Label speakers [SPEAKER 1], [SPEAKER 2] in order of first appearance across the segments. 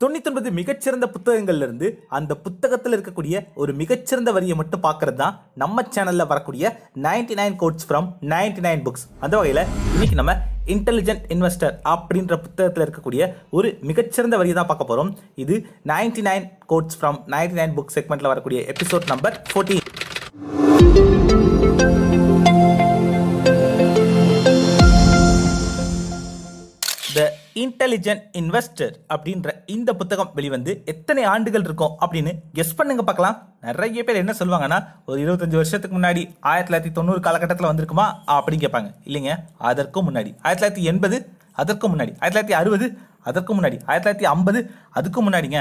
[SPEAKER 1] 99 மிகச்சிறந்த புத்தகங்கள்ல இருந்து அந்த புத்தகத்தில் இருக்கக்கூடிய ஒரு மிகச்சிறந்த வரியை மட்டும் பார்க்கறது தான் நம்ம சேனல்ல வரக்கூடிய 99 கோட்ஸ் ஃப்ரம் 99 புக்ஸ். அந்த வகையில் இன்னைக்கு நம்ம இன்டெலிஜென்ட் இன்வெஸ்டர் அப்படின்ற புத்தகத்தில் இருக்கக்கூடிய ஒரு மிகச்சிறந்த வரியை தான் பார்க்க போறோம். இது 99 கோட்ஸ் ஃப்ரம் 99 புக் செக்மெண்ட்ல வரக்கூடிய episode number 14. The intelligent investor அப்படின்ற இந்த புத்தகம் வெளிவந்து எத்தனை ஆண்டுகள் இருக்கும் அப்படின்னு கெஸ் பண்ணுங்க பார்க்கலாம். நிறைய பேர் என்ன சொல்லுவாங்கன்னா, ஒரு 25 வருஷத்துக்கு முன்னாடி 1990 காலகட்டத்தில் வந்திருக்குமா அப்படின்னு கேட்பாங்க. இல்லைங்க, அதற்கும் முன்னாடி 1980, அதற்கும் முன்னாடி 1960, அதற்கு முன்னாடி 1950, அதுக்கு முன்னாடிங்க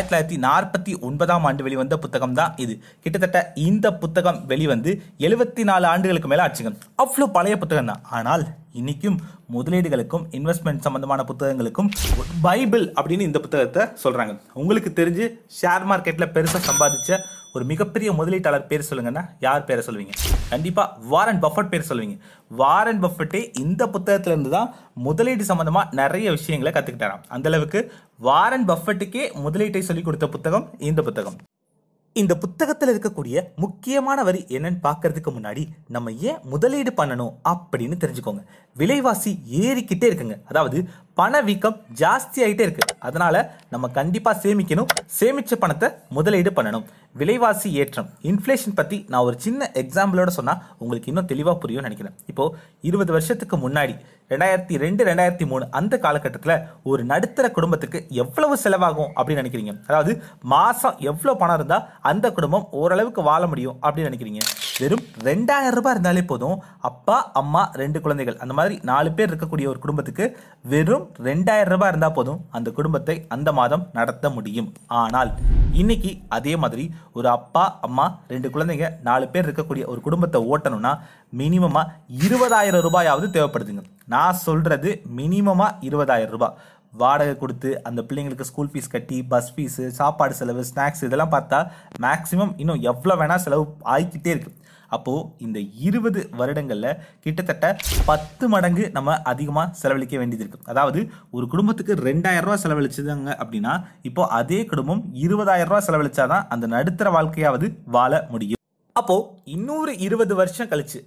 [SPEAKER 1] 1949ஆம் ஆண்டு வெளிவந்த புத்தகம் தான் இது. கிட்டத்தட்ட இந்த புத்தகம் வெளிவந்து 74 ஆண்டுகளுக்கு மேல ஆச்சுங்க. அவ்வளோ பழைய புத்தகம் தான். ஆனால் இன்னைக்கும் முதலீடுகளுக்கும் இன்வெஸ்ட்மெண்ட் சம்பந்தமான புத்தகங்களுக்கும் பைபிள் அப்படின்னு இந்த புத்தகத்தை சொல்றாங்க. உங்களுக்கு தெரிஞ்சு ஷேர் மார்க்கெட்ல பெருசா சம்பாதிச்ச ஒரு மிகப்பெரிய முதலீட்டாளர் பேர் சொல்லுங்கன்னா யார் பேரை சொல்லுவீங்க? கண்டிப்பா வாரன் பஃபட் பேர் சொல்லுவீங்க. வாரன் பஃபட்டே இந்த புத்தகத்துல இருந்து தான் முதலீடு சம்பந்தமா நிறைய விஷயங்களை கத்துக்கிட்டாராம். அந்த அளவுக்கு வாரன் பஃபட்டுக்கே முதலீட்டை சொல்லிக் கொடுத்த புத்தகம் இந்த புத்தகம். இந்த புத்தகத்தில் இருக்கக்கூடிய முக்கியமான வரி என்னன்னு பார்க்கறதுக்கு முன்னாடி நம்ம ஏன் முதலீடு பண்ணணும் அப்படின்னு தெரிஞ்சுக்கோங்க. விலைவாசி ஏறிக்கிட்டே இருக்குங்க. அதாவது பணவீக்கம் ஜாஸ்தி ஆகிட்டே இருக்கு. அதனால நம்ம கண்டிப்பா சேமிக்கணும். சேமிச்ச பணத்தை முதலீடு பண்ணணும். விலைவாசி ஏற்றம், இன்ஃப்ளேஷன் பத்தி நான் ஒரு சின்ன எக்ஸாம்பிளோட சொன்னா உங்களுக்கு இன்னும் தெளிவா புரியும் நினைக்கிறேன். இப்போ 20 வருஷத்துக்கு முன்னாடி 2002, 2003 அந்த காலகட்டத்தில் ஒரு நடுத்தர குடும்பத்துக்கு எவ்வளவு செலவாகும் அப்படின்னு நினைக்கிறீங்க? அதாவது மாசம் எவ்வளவு பணம் இருந்தா அந்த குடும்பம் ஓரளவுக்கு வாழ முடியும் அப்படின்னு நினைக்கிறீங்க? வெறும் 2000 ரூபாய் இருந்தாலே போதும். அப்பா, அம்மா, 2 குழந்தைகள், அந்த மாதிரி 4 பேர் இருக்கக்கூடிய ஒரு குடும்பத்துக்கு வெறும் 2000 ரூபாய் இருந்தா போதும் அந்த குடும்பத்தை அந்த மாதம் நடத்த முடியும். ஆனால் இன்னைக்கு அதே மாதிரி ஒரு அப்பா, அம்மா, 2 குழந்தைங்க, 4 பேர் இருக்கக்கூடிய ஒரு குடும்பத்தை ஓட்டணும்னா மினிமமா 20,000 ரூபாயாவது தேவைப்படுதுங்க. நான் சொல்றது மினிமமா 20,000 ரூபாய். வாடகை கொடுத்து அந்த பிள்ளைங்களுக்கு ஸ்கூல் ஃபீஸ் கட்டி, பஸ் ஃபீஸு, சாப்பாடு செலவு, ஸ்நாக்ஸ் இதெல்லாம் பார்த்தா மேக்சிமம் இன்னும் எவ்வளோ வேணா செலவு ஆகிக்கிட்டே இருக்கு. அப்போது இந்த 20 வருடங்களில் கிட்டத்தட்ட 10 மடங்கு நம்ம அதிகமாக செலவழிக்க வேண்டியது இருக்குது. அதாவது ஒரு குடும்பத்துக்கு 2000 ரூபா செலவழிச்சதாங்க அப்படின்னா இப்போ அதே குடும்பம் 20,000 ரூபா செலவழிச்சாதான் அந்த நடுத்தர வாழ்க்கையாவது வாழ முடியும். அப்போ இன்னொரு 20 வருஷம் கழிச்சு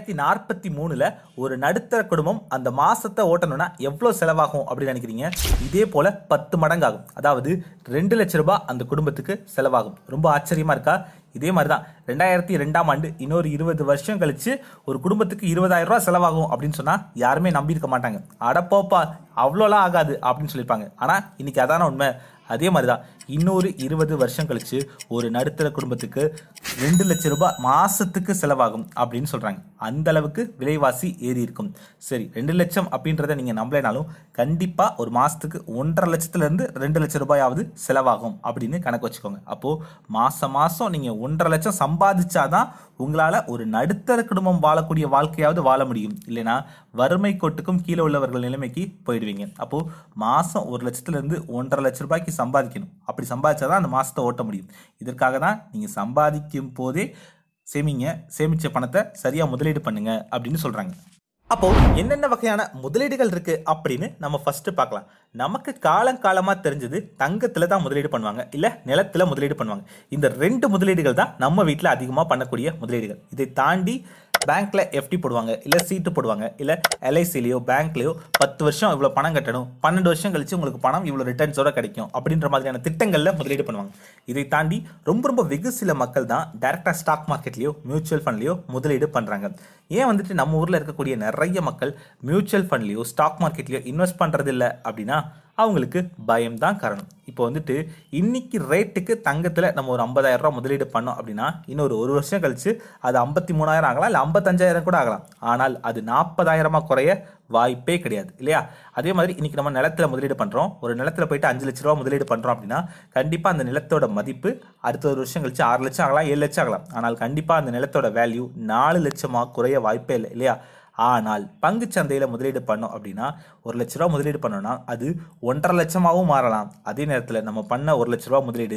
[SPEAKER 1] 2043ல ஒரு நடுத்தர குடும்பம் அந்த மாசத்தை ஓட்டணும்னா எவ்வளவு செலவாகும் அப்படின்னு நினைக்கிறீங்க? இதே போல 10 மடங்கு ஆகும். அதாவது 2 லட்சம் ரூபாய் அந்த குடும்பத்துக்கு செலவாகும். ரொம்ப ஆச்சரியமா இருக்கா? இதே மாதிரிதான் 2002ஆம் ஆண்டு இன்னொரு 20 வருஷம் கழிச்சு ஒரு குடும்பத்துக்கு 20,000 ரூபாய் செலவாகும் அப்படின்னு சொன்னா யாருமே நம்பி இருக்க மாட்டாங்க. அடப்போப்பா அவ்வளோலாம் ஆகாது அப்படின்னு சொல்லியிருப்பாங்க. ஆனா இன்னைக்கு அதான உண்மை. அதே மாதிரிதான் இன்னொரு 20 வருஷம் கழிச்சு ஒரு நடுத்தர குடும்பத்துக்கு 2 லட்சம் ரூபாய் மாசத்துக்கு செலவாகும் அப்படின்னு சொல்றாங்க. அந்த அளவுக்கு விலைவாசி ஏறி இருக்கும். சரி, 2 லட்சம் அப்படின்றத நீங்க நம்பலைனாலும் கண்டிப்பா ஒரு மாசத்துக்கு 1.5 லட்சத்துல இருந்து 2 லட்சம் ரூபாயாவது செலவாகும் அப்படின்னு கணக்கு வச்சுக்கோங்க. அப்போ மாசம் நீங்க 1.5 லட்சம் சம்பாதிச்சாதான் உங்களால ஒரு நடுத்தர குடும்பம் வாழக்கூடிய வாழ்க்கையாவது வாழ முடியும். இல்லைன்னா வறுமை கோட்டுக்கும் கீழே உள்ளவர்கள் நிலைமைக்கு போயிடுவீங்க. அப்போ மாசம் 1 லட்சத்துல இருந்து 1.5 லட்சம் ரூபாய்க்கு சம்பாதிக்கணும். அப்படி சம்பாதிச்சாதான் அந்த மாசத்தை ஓட்ட முடியும். இதற்காக தான் நீங்க சம்பாதிக்கும் போதே சேமிங்க. சேமிச்ச பணத்தை சரியா முதலீடு பண்ணுங்க அப்படின்னு சொல்றாங்க. அப்போ என்னென்ன வகையான முதலீடுகள் இருக்கு அப்படின்னு நம்ம ஃபர்ஸ்ட் பார்க்கலாம். நமக்கு காலங்காலமா தெரிஞ்சது தங்கத்துல தான் முதலீடு பண்ணுவாங்க, இல்ல நிலத்துல முதலீடு பண்ணுவாங்க. இந்த 2 முதலீடுகள் தான் நம்ம வீட்டில் அதிகமா பண்ணக்கூடிய முதலீடுகள். இதை தாண்டி பேங்க்ல எஃப்டி போடுவாங்க, இல்ல சீட்டு போடுவாங்க, இல்ல எல்ஐசிலையோ பேங்க்லயோ 10 வருஷம் இவ்வளவு பணம் கட்டணும், 12 வருஷம் கழிச்சு உங்களுக்கு பணம் இவ்வளவு ரிட்டர்ன்ஸோட கிடைக்கும் அப்படின்ற மாதிரியான திட்டங்கள்ல முதலீடு பண்ணுவாங்க. இதை தாண்டி ரொம்ப வெகு சில மக்கள் தான் டைரக்டா ஸ்டாக் மார்க்கெட்லயோ மியூச்சுவல் ஃபண்ட்லயோ முதலீடு பண்றாங்க. ஏன் நம்ம ஊர்ல இருக்கக்கூடிய நிறைய மக்கள் மியூச்சுவல் ஃபண்ட்லயோ ஸ்டாக் மார்க்கெட்லயோ இன்வெஸ்ட் பண்றது இல்லை அப்படின்னா அவங்களுக்கு பயம்தான் காரணம். இப்போ இன்னைக்கு ரேட்டுக்கு தங்கத்துல நம்ம ஒரு 50,000 ரூபாய் முதலீடு பண்ணோம் அப்படின்னா இன்னொரு 1 வருஷம் கழிச்சு அது 53,000 ஆகலாம், இல்ல 55,000 கூட ஆகலாம். ஆனால் அது 40,000 குறைய வாய்ப்பே கிடையாது, இல்லையா? அதே மாதிரி இன்னைக்கு நம்ம நிலத்துல முதலீடு பண்றோம். ஒரு நிலத்துல போயிட்டு 5 லட்ச ரூபாய் முதலீடு பண்றோம் அப்படின்னா கண்டிப்பா அந்த நிலத்தோட மதிப்பு அடுத்த 1 வருஷம் கழிச்சு 6 லட்சம் ஆகலாம், 7 லட்சம் ஆகலாம். ஆனால் கண்டிப்பா அந்த நிலத்தோட வேல்யூ 4 லட்சமா குறைய வாய்ப்பே இல்லை, இல்லையா? ஆனால் பங்கு சந்தையில முதலீடு பண்ணோம் அப்படின்னா 1 லட்ச ரூபாய் முதலீடு பண்ணோம்னா அது 1.5 லட்சமாகவும் மாறலாம். அதே நேரத்தில் நம்ம பண்ண 1 லட்ச ரூபாய் முதலீடு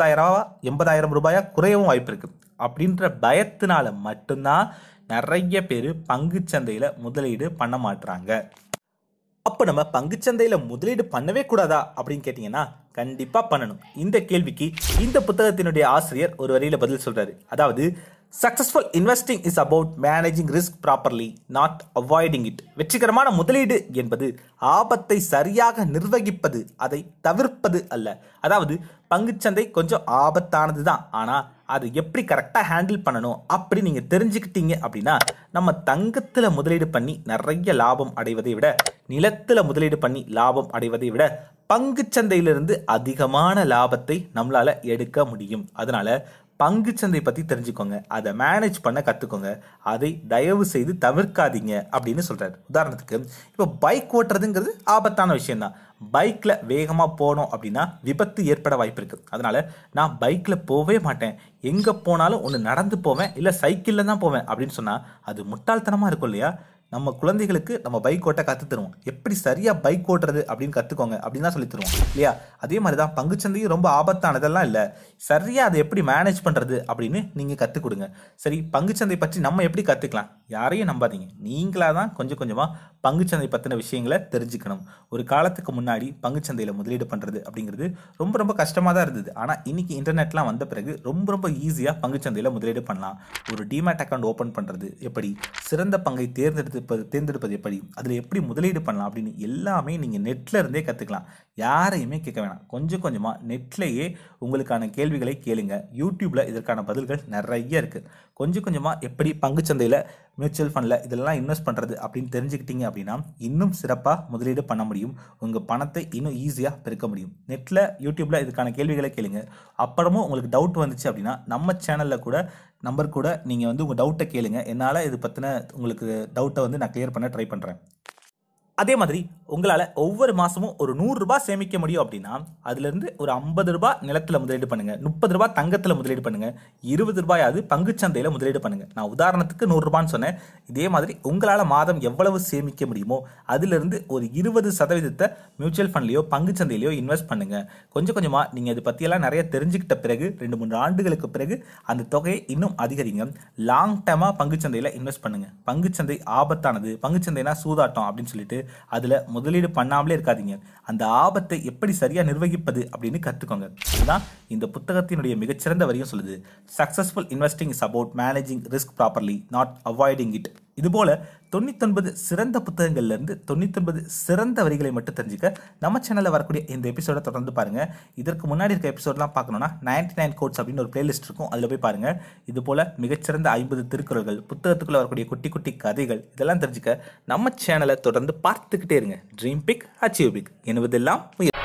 [SPEAKER 1] 80,000 ரூபாயா குறையவும் வாய்ப்பு இருக்கு. அப்படின்ற பயத்தினால மட்டும்தான் நிறைய பேர் பங்கு சந்தையில முதலீடு பண்ண மாட்டாங்க. அப்போ நம்ம பங்குச்சந்தையில் முதலீடு பண்ணவே கூடாதா அப்படின்னு கேட்டிங்கன்னா கண்டிப்பா பண்ணணும். இந்த கேள்விக்கு இந்த புத்தகத்தினுடைய ஆசிரியர் ஒரு வரியில பதில் சொல்றாரு. அதாவது successful investing is about managing risk properly, not avoiding it. வெற்றிகரமான முதலீடு என்பது ஆபத்தை சரியாக நிர்வகிப்பது, அதை தவிர்ப்பது அல்ல. அதாவது பங்குச்சந்தை கொஞ்சம் ஆபத்தானது தான், ஆனால் அது எப்படி கரெக்டாக ஹேண்டில் பண்ணணும் அப்படி நீங்கள் தெரிஞ்சுக்கிட்டீங்க அப்படின்னா நம்ம தங்கத்தில் முதலீடு பண்ணி நிறைய லாபம் அடைவதை விட, நிலத்தில் முதலீடு பண்ணி லாபம் அடைவதை விட பங்குச்சந்தையிலிருந்து அதிகமான லாபத்தை நம்மளால எடுக்க முடியும். அதனால பங்குச்சந்தை பற்றி தெரிஞ்சுக்கோங்க, அதை மேனேஜ் பண்ண கற்றுக்கோங்க, அதை தயவு செய்து தவிர்க்காதீங்க அப்படின்னு சொல்கிறார். உதாரணத்துக்கு இப்போ பைக் ஓட்டுறதுங்கிறது ஆபத்தான விஷயம்தான். பைக்கில் வேகமாக போனோம் அப்படின்னா விபத்து ஏற்பட வாய்ப்பு இருக்குது. அதனால் நான் பைக்கில் போகவே மாட்டேன், எங்கே போனாலும் ஒன்று நடந்து போவேன், இல்லை சைக்கிளில் தான் போவேன் அப்படின்னு சொன்னால் அது முட்டாள்தனமாக இருக்கும் இல்லையா? நம்ம குழந்தைகளுக்கு நம்ம பைக் ஓட்ட கற்று தருவோம், எப்படி சரியாக பைக் ஓட்டுறது அப்படின்னு கற்றுக்கோங்க அப்படின்னு தான் சொல்லி தருவோம் இல்லையா? அதே மாதிரி தான் பங்குச்சந்தையும் ரொம்ப ஆபத்தானதெல்லாம் இல்லை, சரியாக அதை எப்படி மேனேஜ் பண்ணுறது அப்படின்னு நீங்கள் கற்றுக் கொடுங்க. சரி, பங்குச்சந்தை பற்றி நம்ம எப்படி கற்றுக்கலாம்? யாரையும் நம்பாதீங்க, நீங்களாக தான் கொஞ்சம் கொஞ்சமாக பங்குச்சந்தை பற்றின விஷயங்களை தெரிஞ்சுக்கணும். ஒரு காலத்துக்கு முன்னாடி பங்குச்சந்தையில் முதலீடு பண்ணுறது அப்படிங்கிறது ரொம்ப ரொம்ப கஷ்டமாக தான் இருந்தது. ஆனால் இன்னைக்கு இன்டர்நெட்லாம் வந்த பிறகு ரொம்ப ரொம்ப ஈஸியாக பங்குச்சந்தையில் முதலீடு பண்ணலாம். ஒரு டிமேட் அக்கௌண்ட் ஓப்பன் பண்ணுறது எப்படி, சிறந்த பங்கை தேர்ந்தெடுப்பது எப்படி, அதில் எப்படி முதலீடு பண்ணலாம் அப்படின்னு எல்லாமே நீங்கள் நெட்டில் இருந்தே கற்றுக்கலாம். யாரையுமே கேட்க வேணாம், கொஞ்சம் கொஞ்சமாக நெட்லேயே உங்களுக்கான கேள்விகளை கேளுங்க. யூடியூப்பில் இதற்கான பதில்கள் நிறைய இருக்குது. கொஞ்சம் கொஞ்சமாக எப்படி பங்குச்சந்தையில், மியூச்சுவல் ஃபண்டில் இதெல்லாம் இன்வெஸ்ட் பண்ணுறது அப்படின்னு தெரிஞ்சுக்கிட்டீங்க அப்படின்னா இன்னும் சிறப்பாக முதலீடு பண்ண முடியும். உங்கள் பணத்தை இன்னும் ஈஸியாக பெருக்க முடியும். நெட்டில், யூடியூப்பில் இதுக்கான கேள்விகளை கேளுங்க. அப்புறமும் உங்களுக்கு டவுட் வந்துச்சு அப்படின்னா நம்ம சேனலில் கூட நம்பர் கூட நீங்கள் உங்கள் டவுட்டை கேளுங்க. என்னால் இது பற்றின உங்களுக்கு டவுட்டை நான் கிளியர் பண்ண ட்ரை பண்ணுறேன். அதே மாதிரி உங்களால் ஒவ்வொரு மாதமும் ஒரு 100 ரூபாய் சேமிக்க முடியும் அப்படின்னா அதுலேருந்து ஒரு 50 ரூபாய் நிலத்தில் முதலீடு பண்ணுங்கள், 30 ரூபாய் தங்கத்தில் முதலீடு பண்ணுங்கள், 20 ரூபாயாவது பங்குச்சந்தையில் முதலீடு பண்ணுங்கள். நான் உதாரணத்துக்கு 100 ரூபான்னு சொன்னேன். இதே மாதிரி உங்களால் மாதம் எவ்வளவு சேமிக்க முடியுமோ அதிலிருந்து ஒரு 20% மியூச்சுவல் ஃபண்ட்லேயோ பங்குச்சந்தையிலையோ இன்வெஸ்ட் பண்ணுங்கள். கொஞ்சம் கொஞ்சமாக நீங்கள் இது பற்றியெல்லாம் நிறைய தெரிஞ்சுக்கிட்ட பிறகு 2-3 ஆண்டுகளுக்கு பிறகு அந்த தொகையை இன்னும் அதிகரிங்க. லாங் டேர்மாக பங்குச்சந்தையில் இன்வெஸ்ட் பண்ணுங்கள். பங்குச்சந்தை ஆபத்தானது, பங்குச்சந்தைனா சூதாட்டம் அப்படின்னு சொல்லிட்டு அதில் முதலீடு பண்ணாமலே இருக்காதீங்க. அந்த ஆபத்தை எப்படி சரியாக நிர்வகிப்பது அப்படின்னு கற்றுக்கோங்க. இதுதான் இந்த புத்தகத்தினுடைய மிகச்சிறந்த வரியும் சொல்லுது. Successful investing is about managing risk properly, not avoiding it. இதுபோல 99 சிறந்த புத்தகங்கள்லேருந்து 99 சிறந்த வரிகளை மட்டும் தெரிஞ்சுக்க நம்ம சேனலில் வரக்கூடிய இந்த எபிசோட தொடர்ந்து பாருங்கள். இதற்கு முன்னாடி இருக்க எபிசோட்லாம் பார்க்கணுன்னா 99 கோட்ஸ் அப்படின்னு ஒரு பிளேலிஸ்ட் இருக்கும், அதில் போய் பாருங்கள். இது போல் மிகச்சிறந்த 50 திருக்குறள்கள், புத்தகத்துக்குள்ளே வரக்கூடிய குட்டி குட்டி கதைகள், இதெல்லாம் தெரிஞ்சுக்க நம்ம சேனலை தொடர்ந்து பார்த்துக்கிட்டே இருங்க. ட்ரீம் பிக், அச்சீவ் பிக், என்பதெல்லாம்